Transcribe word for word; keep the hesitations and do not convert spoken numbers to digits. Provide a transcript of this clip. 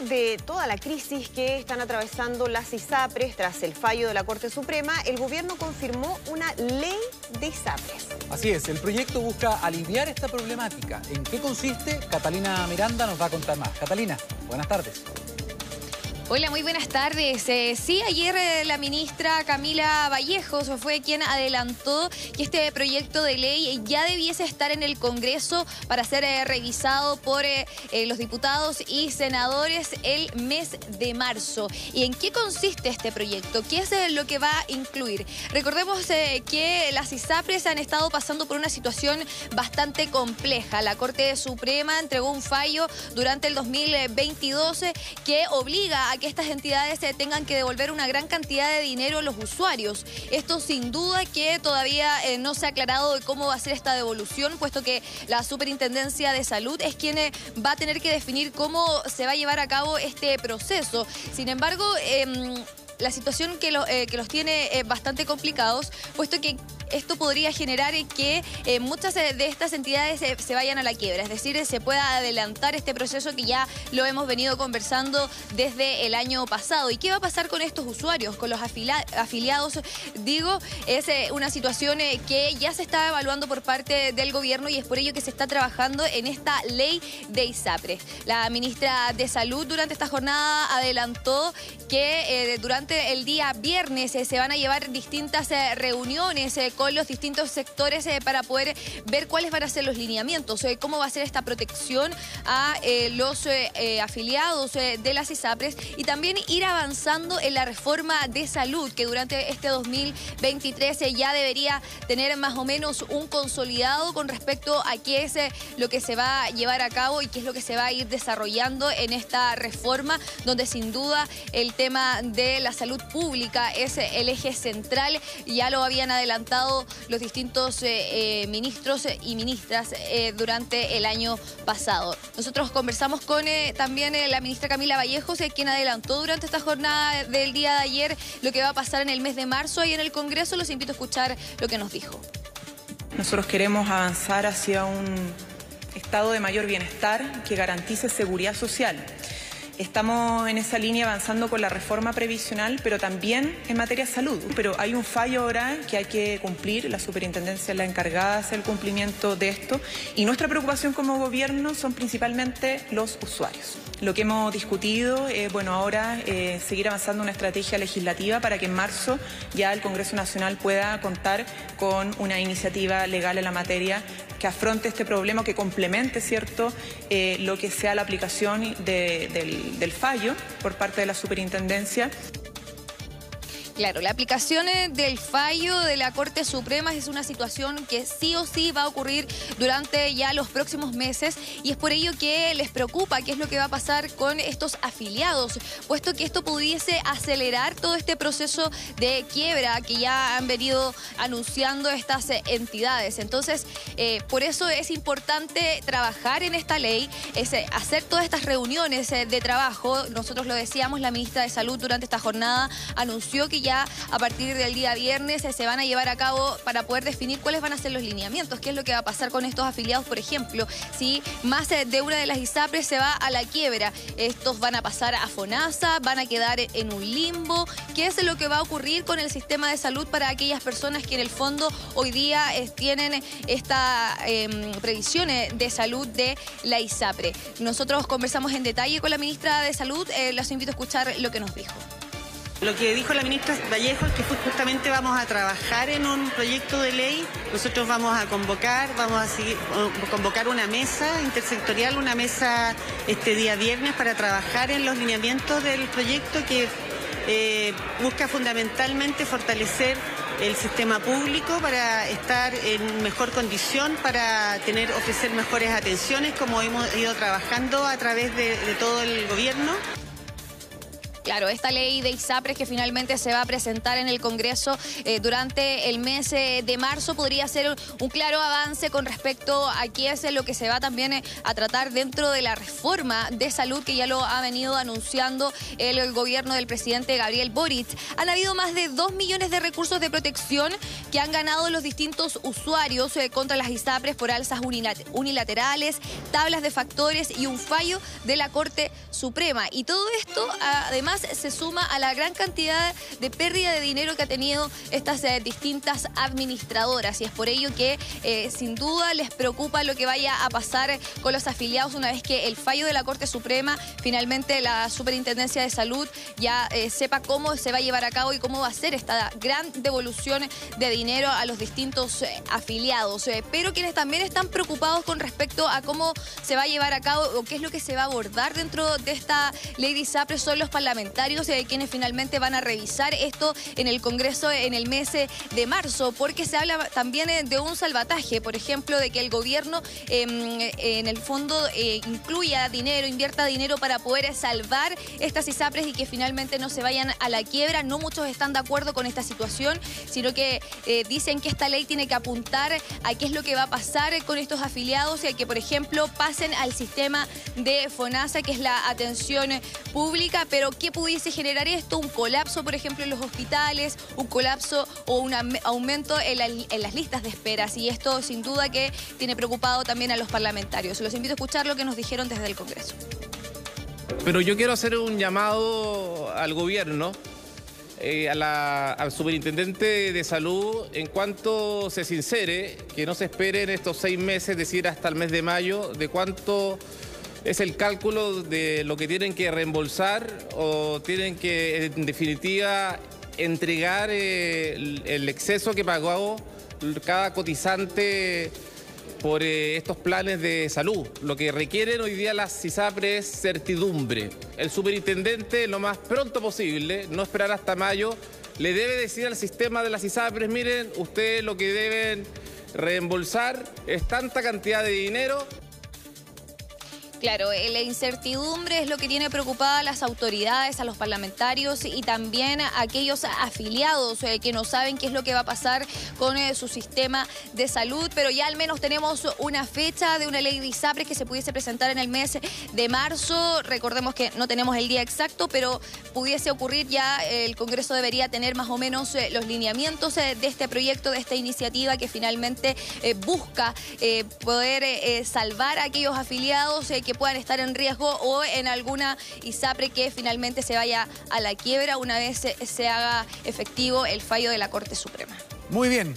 de toda la crisis que están atravesando las ISAPRES tras el fallo de la Corte Suprema, el gobierno confirmó una ley de ISAPRES. Así es, el proyecto busca aliviar esta problemática. ¿En qué consiste? Catalina Miranda nos va a contar más. Catalina, buenas tardes. Hola, muy buenas tardes. Eh, sí, ayer eh, la ministra Camila Vallejos fue quien adelantó que este proyecto de ley ya debiese estar en el Congreso para ser eh, revisado por eh, eh, los diputados y senadores el mes de marzo. ¿Y en qué consiste este proyecto? ¿Qué es eh, lo que va a incluir? Recordemos eh, que las ISAPRES han estado pasando por una situación bastante compleja. La Corte Suprema entregó un fallo durante el dos mil veintidós eh, que obliga a que estas entidades eh, tengan que devolver una gran cantidad de dinero a los usuarios. Esto sin duda que todavía eh, no se ha aclarado de cómo va a ser esta devolución, puesto que la Superintendencia de Salud es quien eh, va a tener que definir cómo se va a llevar a cabo este proceso. Sin embargo, eh, la situación que, lo, eh, que los tiene eh, bastante complicados, puesto que esto podría generar que eh, muchas de estas entidades eh, se vayan a la quiebra, es decir, se pueda adelantar este proceso que ya lo hemos venido conversando desde el año pasado. ¿Y qué va a pasar con estos usuarios, con los afiliados? Digo, es eh, una situación eh, que ya se está evaluando por parte del gobierno y es por ello que se está trabajando en esta ley de ISAPRES. La ministra de Salud durante esta jornada adelantó que eh, durante el día viernes eh, se van a llevar distintas eh, reuniones eh, con los distintos sectores eh, para poder ver cuáles van a ser los lineamientos, eh, cómo va a ser esta protección a eh, los eh, eh, afiliados eh, de las ISAPRES y también ir avanzando en la reforma de salud que durante este dos mil veintitrés eh, ya debería tener más o menos un consolidado con respecto a qué es eh, lo que se va a llevar a cabo y qué es lo que se va a ir desarrollando en esta reforma, donde sin duda el tema de la salud pública es eh, el eje central. Ya lo habían adelantado los distintos eh, eh, ministros y ministras eh, durante el año pasado. Nosotros conversamos con eh, también eh, la ministra Camila Vallejos, eh, quien adelantó durante esta jornada del día de ayer lo que va a pasar en el mes de marzo y en el Congreso. Los invito a escuchar lo que nos dijo. Nosotros queremos avanzar hacia un estado de mayor bienestar que garantice seguridad social. Estamos en esa línea avanzando con la reforma previsional, pero también en materia de salud. Pero hay un fallo ahora que hay que cumplir, la superintendencia es la encargada de hacer el cumplimiento de esto, y nuestra preocupación como gobierno son principalmente los usuarios. Lo que hemos discutido es, bueno, ahora eh, seguir avanzando una estrategia legislativa para que en marzo ya el Congreso Nacional pueda contar con una iniciativa legal en la materia que afronte este problema, que complemente, ¿cierto?, eh, lo que sea la aplicación de, del, del fallo por parte de la superintendencia. Claro, la aplicación del fallo de la Corte Suprema es una situación que sí o sí va a ocurrir durante ya los próximos meses y es por ello que les preocupa qué es lo que va a pasar con estos afiliados, puesto que esto pudiese acelerar todo este proceso de quiebra que ya han venido anunciando estas entidades. Entonces, eh, por eso es importante trabajar en esta ley, es hacer todas estas reuniones de trabajo. Nosotros lo decíamos, la ministra de Salud durante esta jornada anunció que ya a partir del día viernes eh, se van a llevar a cabo para poder definir cuáles van a ser los lineamientos, qué es lo que va a pasar con estos afiliados, por ejemplo, si más eh, de una de las ISAPRES se va a la quiebra, estos van a pasar a FONASA, van a quedar en un limbo, qué es lo que va a ocurrir con el sistema de salud para aquellas personas que en el fondo hoy día eh, tienen esta eh, previsión eh, de salud de la ISAPRE. Nosotros conversamos en detalle con la ministra de Salud, eh, los invito a escuchar lo que nos dijo. Lo que dijo la ministra Vallejos es que justamente vamos a trabajar en un proyecto de ley. Nosotros vamos a convocar, vamos a seguir, convocar una mesa intersectorial, una mesa este día viernes para trabajar en los lineamientos del proyecto que eh, busca fundamentalmente fortalecer el sistema público para estar en mejor condición, para tener, ofrecer mejores atenciones, como hemos ido trabajando a través de, de todo el gobierno. Claro, esta ley de ISAPRES que finalmente se va a presentar en el Congreso eh, durante el mes eh, de marzo podría ser un claro avance con respecto a qué es lo que se va también eh, a tratar dentro de la reforma de salud que ya lo ha venido anunciando el, el gobierno del presidente Gabriel Boric. Han habido más de dos millones de recursos de protección que han ganado los distintos usuarios eh, contra las ISAPRES por alzas unilaterales, tablas de factores y un fallo de la Corte Suprema. Y todo esto además se suma a la gran cantidad de pérdida de dinero que ha tenido estas eh, distintas administradoras, y es por ello que eh, sin duda les preocupa lo que vaya a pasar con los afiliados una vez que el fallo de la Corte Suprema, finalmente la Superintendencia de Salud ya eh, sepa cómo se va a llevar a cabo y cómo va a ser esta gran devolución de dinero a los distintos eh, afiliados. Eh, pero quienes también están preocupados con respecto a cómo se va a llevar a cabo o qué es lo que se va a abordar dentro de esta ley de ISAPRES son los parlamentarios, eh, quienes finalmente van a revisar esto en el Congreso en el mes de marzo, porque se habla también eh, de un salvataje, por ejemplo, de que el gobierno eh, en el fondo eh, incluya dinero, invierta dinero para poder salvar estas ISAPRES y que finalmente no se vayan a la quiebra. No muchos están de acuerdo con esta situación, sino que eh, dicen que esta ley tiene que apuntar a qué es lo que va a pasar con estos afiliados y a que, por ejemplo, pasen al sistema de FONASA, que es la atención pública. Pero ¿qué pudiese generar esto? Un colapso, por ejemplo, en los hospitales, un colapso o un aumento en, la, en las listas de esperas. Y esto sin duda que tiene preocupado también a los parlamentarios. Los invito a escuchar lo que nos dijeron desde el Congreso. Pero yo quiero hacer un llamado al gobierno, eh, a la, al superintendente de salud, en cuanto se sincere, que no se esperen estos seis meses, es decir, hasta el mes de mayo, de cuánto es el cálculo de lo que tienen que reembolsar o tienen que, en definitiva, entregar eh, el, el exceso que pagó cada cotizante por eh, estos planes de salud. Lo que requieren hoy día las ISAPRES es certidumbre. El superintendente, lo más pronto posible, no esperar hasta mayo, le debe decir al sistema de las ISAPRES: miren, ustedes lo que deben reembolsar es tanta cantidad de dinero. Claro, la incertidumbre es lo que tiene preocupada a las autoridades, a los parlamentarios y también a aquellos afiliados eh, que no saben qué es lo que va a pasar con eh, su sistema de salud, pero ya al menos tenemos una fecha de una ley de ISAPRES que se pudiese presentar en el mes de marzo. Recordemos que no tenemos el día exacto, pero pudiese ocurrir ya. El Congreso debería tener más o menos eh, los lineamientos eh, de este proyecto, de esta iniciativa que finalmente eh, busca eh, poder eh, salvar a aquellos afiliados eh, que que puedan estar en riesgo o en alguna ISAPRE que finalmente se vaya a la quiebra una vez se, se haga efectivo el fallo de la Corte Suprema. Muy bien.